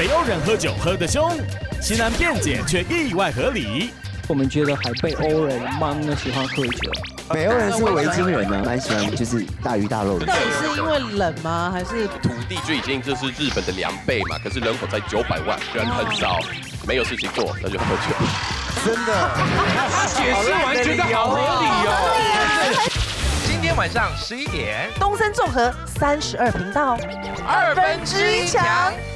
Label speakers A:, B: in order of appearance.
A: 北欧人喝酒喝得凶，型男辩解却意外合理。
B: 我们觉得还北欧人蛮喜欢喝酒。
C: 北欧人是维京人呢，蛮喜欢就是大鱼大肉的。
D: 到底是因为冷吗？还是
E: 土地就已经就是日本的2倍嘛？可是人口才900万，人很少，没有事情做，那就喝酒。
C: 真的，
F: 他解释完觉得好合理哦。今天晚上11点，
D: 东森综合32频道，1/2强。